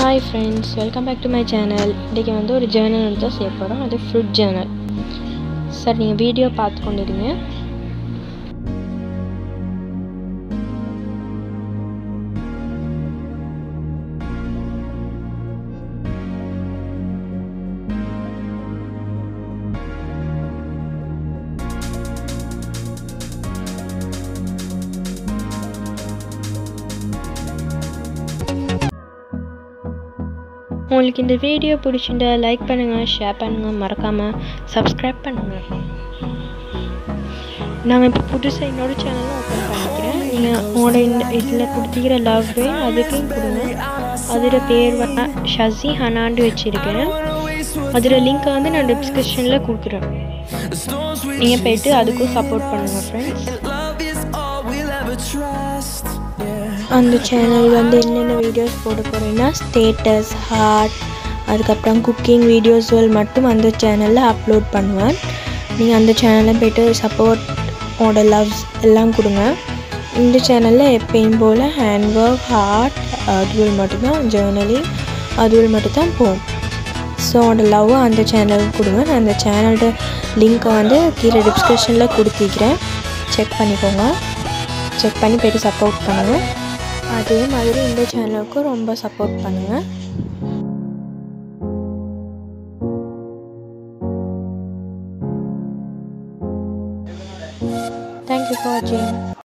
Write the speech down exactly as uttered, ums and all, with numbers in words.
Hi friends, welcome back to my channel. இன்னைக்கு வந்து ஒரு ஜர்னல் வந்து செய்ய போறோம். அது ஃப்ரூட் ஜர்னல். சரி நீங்க வீடியோ பார்த்து கொண்டிருங்க. உங்களுக்கு இந்த வீடியோ பிடிச்சிருந்தா லைக் பண்ணுங்க, ஷேர் பண்ணுங்க, மறக்காம சப்ஸ்கிரைப் பண்ணுங்க. நாங்கள் இப்போ புதுசாக இன்னொரு சேனலும் ஓப்பன் பண்ணிக்கிறேன். நீங்கள் உங்களோட இந்த இதில் கொடுத்துக்கிற லவ்வே அதுக்கும் கொடுங்க. அதோட பேர் வந்து ஷசி ஹனாண்டு வச்சுருக்கேன். அதோட லிங்க்கை வந்து நான் டிஸ்கிரிப்ஷனில் கொடுக்குறேன். நீங்கள் போய்ட்டு அதுக்கும் சப்போர்ட் பண்ணுங்கள் ஃப்ரெண்ட்ஸ். அந்த சேனல் வந்து என்னென்ன வீடியோஸ் போட போகிறேன்னா ஸ்டேட்டஸ், ஹார்ட், அதுக்கப்புறம் குக்கிங் வீடியோஸ்கள் மட்டும் அந்த சேனலில் அப்லோட் பண்ணுவேன். நீங்கள் அந்த சேனலில் போய்ட்டு சப்போர்ட் ஓட லவ்ஸ் எல்லாம் கொடுங்க. இந்த சேனலில் எப்பயும் போல் ஹேண்ட் ஒர்க், ஹார்ட் அதுவல் மட்டும்தான், ஜேர்னலிங் அதுவல் மட்டும்தான் போகும். ஸோ அதோட லவ் அந்த சேனலுக்கு கொடுங்க. நான் அந்த சேனலோட லிங்க்கை வந்து கீழே டிஸ்கிரிப்ஷனில் கொடுத்திக்கிறேன். செக் பண்ணிக்கோங்க. செக் பண்ணி போய்ட்டு சப்போர்ட் பண்ணுங்கள். அதே மாதிரி இந்த சேனலுக்கும் ரொம்ப சப்போர்ட் பண்ணுங்கள். தேங்க்யூ ஃபார் வாட்சிங்.